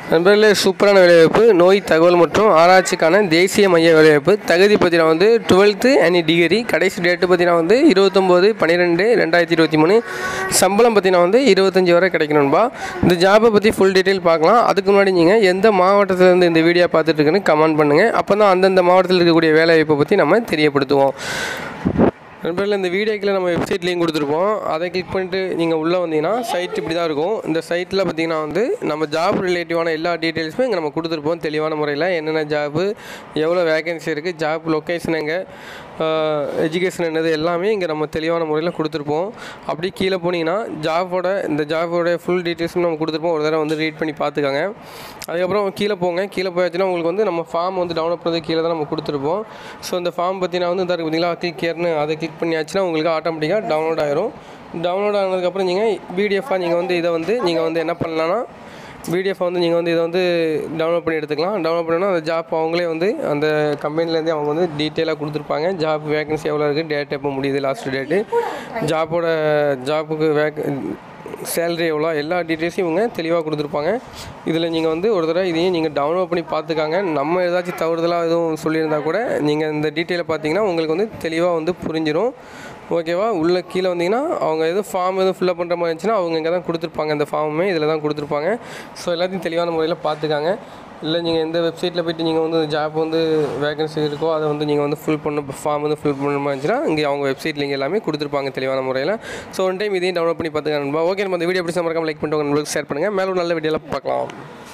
நண்பர்களே, சூப்பரான வேலைவாய்ப்பு, நோய் தகவல் மற்றும் ஆராய்ச்சிக்கான தேசிய மைய வேலைவாய்ப்பு. தகுதி பார்த்தீங்கன்னா வந்து 12th எனி டிகிரி. கடைசி டேட்டு பார்த்தீங்கன்னா வந்து 29/12/2023. சம்பளம் பார்த்தீங்கன்னா வந்து 25 வரை கிடைக்கணும்பா. இந்த ஜாபை பற்றி ஃபுல் டீட்டெயில் பார்க்கலாம். அதுக்கு முன்னாடி நீங்கள் எந்த மாவட்டத்திலேருந்து இந்த வீடியோ பார்த்துட்டு இருக்குன்னு கமெண்ட் பண்ணுங்கள். அப்போ தான் அந்தந்த மாவட்டத்தில் இருக்கக்கூடிய வேலைவாய்ப்பை பற்றி நம்ம தெரியப்படுத்துவோம். நண்பர்களே, இந்த வீடியோக்கில் நம்ம வெப்சைட் லிங்க் கொடுத்துருப்போம். அதை கிளிக் பண்ணிட்டு நீங்கள் உள்ளே வந்தீங்கன்னா சைட் இப்படி தான் இருக்கும். இந்த சைட்டில் பார்த்தீங்கன்னா வந்து நம்ம ஜாப் ரிலேட்டிவான எல்லா டீட்டெயில்ஸுமே இங்கே நம்ம கொடுத்துருப்போம். தெளிவான முறையில் என்னென்ன ஜாப்பு, எவ்வளோ வேகன்சி இருக்குது, ஜாப் லொக்கேஷன் எங்கே, எஜுகேஷன் என்னது எல்லாமே இங்கே நம்ம தெளிவான முறையில் கொடுத்துருப்போம். அப்படி கீழே போனீங்கன்னா இந்த ஜாபோட ஃபுல் டீட்டெயில்ஸும் நம்ம கொடுத்துருப்போம். ஒரு தடவை வந்து ரீட் பண்ணி பார்த்துக்காங்க. அதுக்கப்புறம் கீழே போங்க. கீழே போயாச்சுன்னா உங்களுக்கு வந்து நம்ம ஃபார்ம் வந்து டவுன்லோட் பண்ணுறது கீழே தான் நம்ம கொடுத்துருப்போம். ஸோ இந்த ஃபார்ம் பார்த்தீங்கன்னா வந்து இந்த பார்த்தீங்களா, கிளிக் கேர்னு அதை கிளிக் பண்ணியாச்சுன்னா உங்களுக்கு ஆட்டோமேட்டிக்காக டவுன்லோட் ஆயிரும். டவுன்லோட் ஆனதுக்கப்புறம் நீங்கள் பிடிஎஃபாக நீங்கள் வந்து இதை வந்து நீங்கள் வந்து என்ன பண்ணலான்னா பிடிஎஃப் வந்து நீங்கள் வந்து இதை வந்து டவுன்லோட் பண்ணி எடுத்துக்கலாம். டவுன்லோட் பண்ணால் அந்த ஜாப் அவங்களே வந்து அந்த கம்பெனிலேருந்தே அவங்க வந்து டீட்டெயிலாக கொடுத்துருப்பாங்க. ஜாப் வேகன்சி எவ்வளோ இருக்குது, டேட் எப்போ முடியுது, லாஸ்ட் டேட்டு, ஜாப்புக்கு சேலரி எவ்வளோ, எல்லா டீட்டெயில்ஸையும் இவங்க தெளிவாக கொடுத்துருப்பாங்க. இதில் நீங்கள் வந்து ஒரு தடவை இதையும் நீங்கள் டவுன்லோட் பண்ணி பார்த்துக்காங்க. நம்ம ஏதாச்சும் தவறுதலாக எதுவும் சொல்லியிருந்தால் கூட நீங்கள் இந்த டீட்டெயிலை பார்த்தீங்கன்னா உங்களுக்கு வந்து தெளிவாக வந்து புரிஞ்சிடும். ஓகேவா? உள்ளே கீழே வந்தீங்கன்னா அவங்க எதுவும் ஃபார்ம் எதுவும் ஃபில்அப் பண்ணுற மாதிரி இருந்துச்சுன்னா அவங்க இங்கே தான் கொடுத்துருப்பாங்க. இந்த ஃபார்மே இதில் தான் கொடுத்துருப்பாங்க. ஸோ எல்லாத்தையும் தெளிவான முறையில் பார்த்துக்காங்க. இல்லை நீங்கள் எந்த வெப்சைட்டில் போய்ட்டு நீங்கள் வந்து ஜாப் வந்து வேகன்சி இருக்கோ அதை வந்து நீங்கள் வந்து ஃபார்ம் வந்து ஃபில் பண்ண மாதிரி இருந்துச்சுன்னா இங்கே அவங்க வெப்சைட் லிங்க் எல்லாமே கொடுத்துருப்பாங்க தெளிவான முறையில். ஸோ ஒன் டைம் இதையும் டவுன்லோட் பண்ணி பார்த்துக்காங்க. ஓகே, நம்ம இந்த வீடியோ எப்படி மறக்காம லைக் பண்ணிட்டு உங்களுக்கு ஷேர் பண்ணுங்கள். மேலும் நல்ல வீடியோவில் பார்க்கலாம்.